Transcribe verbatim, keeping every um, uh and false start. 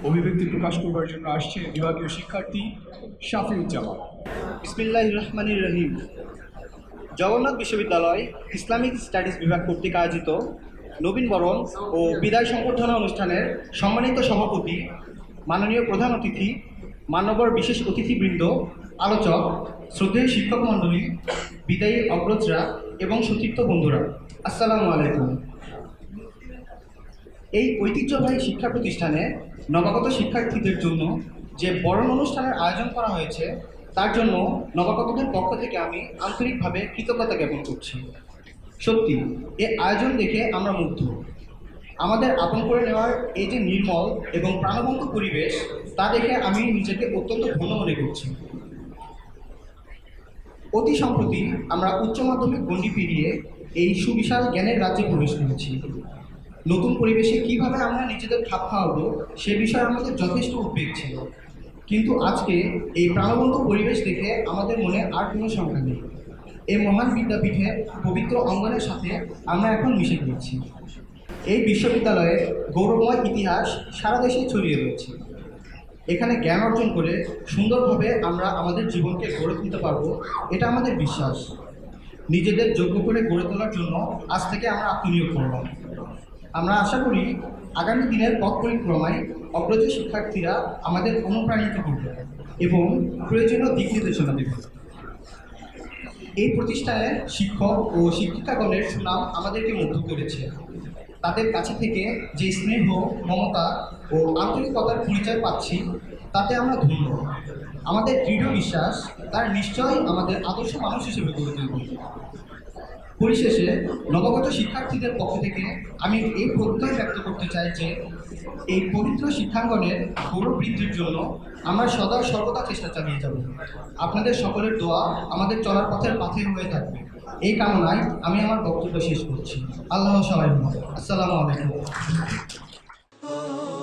অভিব্যক্তি প্রকাশ করবার জন্য আসছে বিভাগীয় শিক্ষার্থী শাফিউজ্জামান। বিসমিল্লাহির রহমানির রহিম। জগন্নাথ বিশ্ববিদ্যালয় ইসলামিক স্টাডিজ বিভাগ কর্তৃক আয়োজিত নবীনবরণ ও বিদায় সংবর্ধনা অনুষ্ঠানের সম্মানিত সভাপতি, মাননীয় প্রধান অতিথি, মান্যবর বিশেষ অতিথিবৃন্দ, আলোচক, শ্রদ্ধেয় শিক্ষক মণ্ডলী, বিদায়ী অগ্রজরা এবং সতীর্থ বন্ধুরা, আসসালামু আলাইকুম। এই ঐতিহ্যবাহী শিক্ষা প্রতিষ্ঠানে নবাগত শিক্ষার্থীদের জন্য যে বরণ অনুষ্ঠানের আয়োজন করা হয়েছে, তার জন্য নবাগতদের পক্ষ থেকে আমি আন্তরিকভাবে কৃতজ্ঞতা জ্ঞাপন করছি। সত্যি এ আয়োজন দেখে আমরা মুগ্ধ। আমাদের আপন করে নেওয়ার এই যে নির্মল এবং প্রাণবন্ত পরিবেশ, তা দেখে আমি নিজেকে অত্যন্ত ধন্য মনে করছি। অতি সম্প্রতি আমরা উচ্চ মাধ্যমিক গণ্ডি পেরিয়ে এই সুবিশাল জ্ঞানের রাজ্যে প্রবেশ করেছি। নতুন পরিবেশে কিভাবে আমরা নিজেদের খাপ খাওয়াবো সে বিষয়ে আমাদের যথেষ্ট উদ্বেগ ছিল, কিন্তু আজকে এই প্রাণবন্ত পরিবেশ দেখে আমাদের মনে আর কোনো শঙ্কা নেই। এই মহান বিদ্যাপীঠে পবিত্র অঙ্গনের সাথে আমরা এখন মিশে গিয়েছি। এই বিশ্ববিদ্যালয়ের গৌরবময় ইতিহাস সারা দেশে ছড়িয়ে রয়েছে। এখানে জ্ঞান অর্জন করে সুন্দরভাবে আমরা আমাদের জীবনকে গড়ে তুলতে পারবো, এটা আমাদের বিশ্বাস। নিজেদের যোগ্য করে গড়ে তোলার জন্য আজ থেকে আমরা আত্মনিয়োগ করব। আমরা আশা করি আগামী দিনের পথ পরিক্রমায় অগ্রজ শিক্ষার্থীরা আমাদের অনুপ্রাণিত করবে এবং প্রয়োজনীয় দিক নির্দেশনা দেবে। এই প্রতিষ্ঠানের শিক্ষক ও শিক্ষিকাগণের সুনাম আমাদেরকে মুগ্ধ করেছে। তাদের কাছে থেকে যে স্নেহ, মমতা ও আন্তরিকতার পরিচয় পাচ্ছি, তাতে আমরা ধন্য। আমাদের দৃঢ় বিশ্বাস তার নিশ্চয়ই আমাদের আদর্শ মানুষ হিসেবে গড়ে তুলবে। পরিশেষে নবাগত শিক্ষার্থীদের পক্ষ থেকে আমি এই প্রত্যয় ব্যক্ত করতে চাই যে এই পবিত্র শিক্ষাঙ্গনের গৌরব বৃদ্ধির জন্য আমরা সদা সর্বদা চেষ্টা চালিয়ে যাব। আপনাদের সকলের দোয়া আমাদের চলার পথের পাথে হয়ে থাকবে, এই কামনায় আমি আমার বক্তব্য শেষ করছি। আল্লাহ সবাই, আসসালামু আলাইকুম।